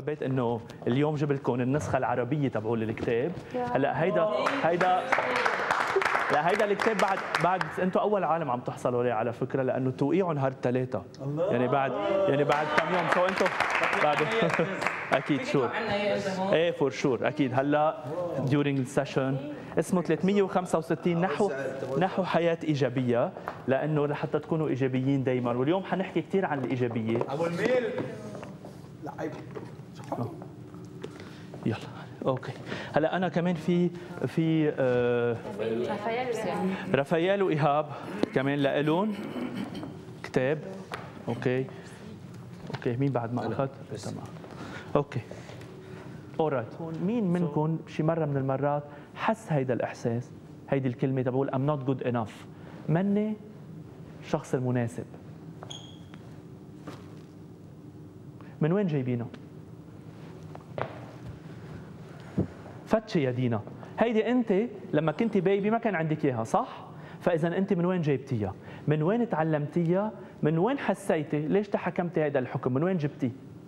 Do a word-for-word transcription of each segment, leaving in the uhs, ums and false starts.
حبيت انه اليوم جبت لكم النسخه العربيه تبعول الكتاب. هلا هيدا هيدا لا هيدا الكتاب بعد بعد انتم اول عالم عم تحصلوا عليه على فكره، لانه توقيعهم هار الثلاثه يعني بعد يعني بعد كم يوم. سو انتم بعد اكيد شور ايه فور شور اكيد. هلا during السيشن اسمه ثلاثمية وخمسة وستين نحو نحو حياه ايجابيه، لانه لحتى تكونوا ايجابيين دائما. واليوم حنحكي كثير عن الايجابيه. ابو الميل لعيب يلا اوكي. هلا انا كمان في في آه رافائيل رافائيل وايهاب كمان لإلهم كتاب. اوكي اوكي مين بعد ما اخذ؟ تمام اوكي اورايت. مين منكم شي مره من المرات حس هيدا الاحساس، هيدي الكلمه تبقول I'm not good enough، مني الشخص المناسب؟ من وين جايبينه؟ فتشي يا دينا، هيدي انت لما كنتي بيبي ما كان عندك اياها صح؟ فاذا انت من وين جايبتيها؟ من وين تعلمتيها؟ من وين حسيتي؟ ليش تحكمتي هيدا الحكم؟ من وين جبتيه؟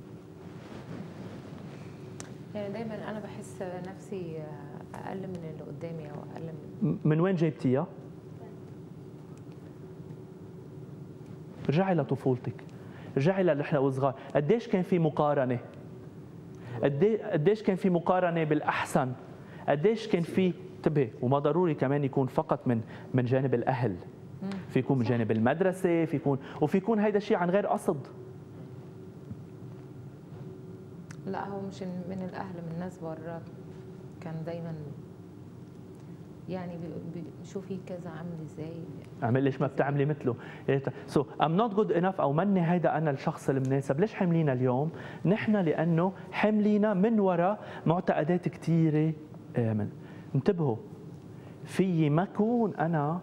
يعني دايما انا بحس نفسي اقل من اللي قدامي او اقل من من وين جايبتيها؟ رجعي لطفولتك، رجعي للي احنا وصغار، قديش كان في مقارنه؟ قديش كان في مقارنه بالاحسن؟ قديش كان في انتبه، وما ضروري كمان يكون فقط من من جانب الاهل، في يكون من جانب المدرسه، في يكون وفي يكون هيدا الشيء عن غير قصد. لا هو مش من الاهل، من الناس برا كان دايما يعني شوفي كذا عامل ازاي، اعمل ليش ما بتعملي مثله. سو ام نوت جود انف او مني هيدا انا الشخص المناسب. ليش حملينا اليوم؟ نحن لانه حملينا من وراء معتقدات كثيره. من انتبهوا، في ما اكون انا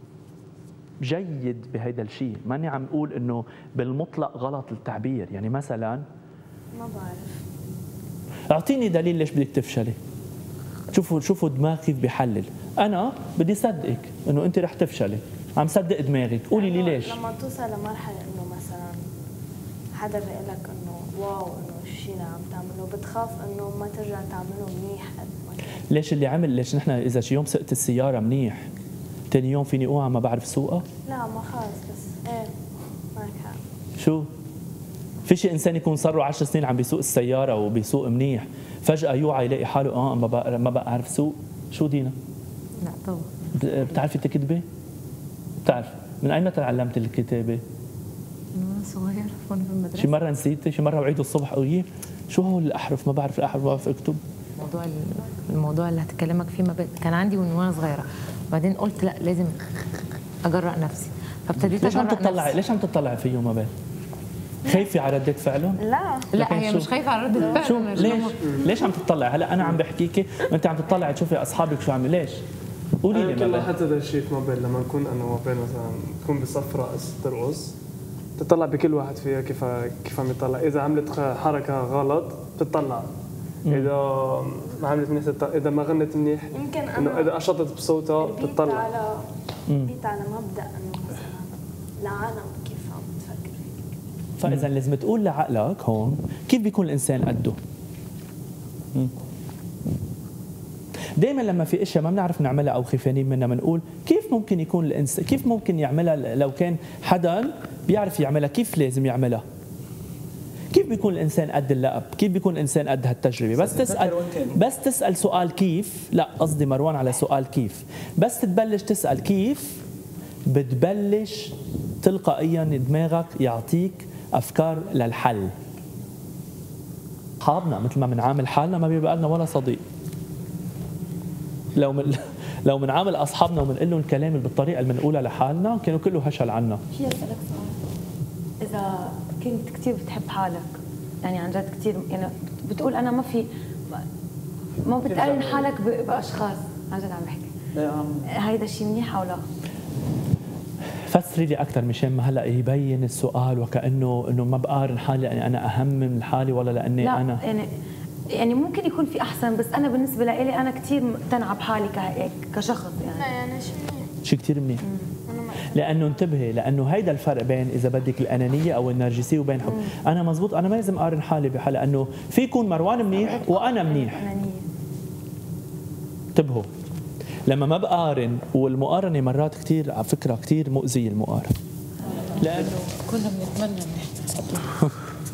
جيد بهيدا الشيء، ماني عم اقول انه بالمطلق غلط التعبير. يعني مثلا ما بعرف، اعطيني دليل ليش بدك تفشلي. شوفوا شوفوا دماغ كيف بيحلل. انا بدي صدقك انه انت رح تفشلي، عم صدق دماغك، قولي لي ليش. لما توصل لمرحله انه مثلا حدا بيقول لك انه واو انه الشيء اللي عم تعمله، بتخاف انه ما ترجع تعمله منيح قد ما كان. ليش اللي عمل ليش نحن اذا شي يوم سقت السياره منيح ثاني يوم فيني اوعى ما بعرف سوقها؟ لا ما خلص، بس ايه معك حق. شو في شي انسان يكون صار له عشر سنين عم بيسوق السياره وبيسوق منيح، فجاه يوعى يلاقي حاله اه ما بقى ما بقى اعرف سوق؟ شو دينا؟ لا طبعا. بتعرفي تكتبي؟ بتعرف من اين تعلمت الكتابه؟ وانا صغير وانا في المدرسه. شي مره نسيتي؟ شي مره وعيد الصبح قولي شو هول الاحرف؟ ما بعرف الاحرف، ما بعرف اكتب. موضوع الموضوع اللي هتكلمك فيه ما كان عندي من وانا صغيره، بعدين قلت لا لازم اجرأ نفسي، فابتديت ليش عم أجرأ تطلعي نفسي. ليش عم تطلعي فيه ما بال؟ خايفه على ردة فعلهم؟ لا لا هي مش خايفه على ردة فعل. شو ليش؟ ليش عم تطلعي؟ هلا انا عم بحكيكي وانت عم تطلعي تشوفي اصحابك شو عم ليش؟ قولي لي. انا لاحظت هذا الشيء في موبايل، لما نكون انا وموبايل مثلا تكون بصف رأس ترقص، تطلع بكل واحد فيها كيف كيف عم يطلع. اذا عملت حركه غلط بتطلع، اذا ما عملت منيح تطلع، اذا ما غنت منيح يمكن انه اذا اشطت بصوتها بتطلع. على بيت على مبدا انه مثلا العالم كيف عم تفكر هيك. فاذا لازم تقول لعقلك هون كيف بيكون الانسان قده. دائما لما في اشياء ما بنعرف نعملها او خيفانين منها بنقول كيف ممكن يكون الانسان، كيف ممكن يعملها لو كان حدا بيعرف يعملها، كيف لازم يعملها؟ كيف بيكون الانسان قد اللقب؟ كيف بيكون الانسان قد هالتجربه؟ بس تسال بس تسال سؤال كيف، لا قصدي مروان على سؤال كيف، بس تبلش تسال كيف بتبلش تلقائيا دماغك يعطيك افكار للحل. اصحابنا مثل ما بنعامل حالنا ما بيبقى لنا ولا صديق. لو من لو بنعامل اصحابنا وبنقول لهم الكلام بالطريقه اللي بنقولها لحالنا كانوا كله هشل عنا. في اسالك سؤال، اذا كنت كثير بتحب حالك، يعني عن جد كثير، يعني بتقول انا ما في ما بتقارن حالك باشخاص، عن جد عم بحكي، هيدا الشيء منيح او لا؟ فسري لي اكثر مشان ما هلا يبين السؤال وكانه انه ما بقارن حالي لاني انا اهم من حالي ولا لاني لا انا يعني يعني ممكن يكون في احسن، بس انا بالنسبه لي انا كثير مقتنعه بحالي كشخص يعني. لا يعني شيء منيح، شيء كثير منيح. لانه انتبهي، لانه هيدا الفرق بين اذا بدك الانانيه او النرجسيه وبين حب. انا مزبوط، انا ما لازم اقارن حالي بحالي، لانه في يكون مروان منيح وانا منيح. انانيه. انتبهوا لما ما بقارن، والمقارنه مرات كثير على فكره كثير مؤذيه المقارنه، لانه كنا بنتمنى نحن.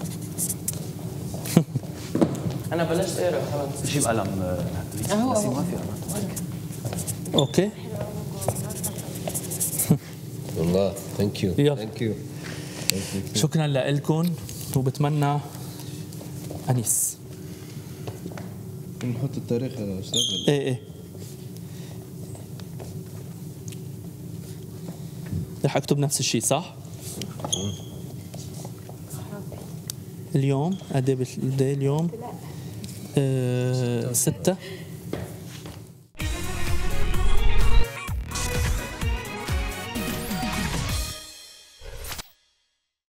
انا بلشت اقرا خلص. جيب قلم اهو بس اهو ما في قلم. اوكي والله ثانك يو يلا. ثانك يو شكرا لكم وبتمنى انيس. نحط التاريخ يا استاذ. ايه ايه رح اكتب نفس الشيء صح؟ اليوم قد ايه اليوم؟ آه ستة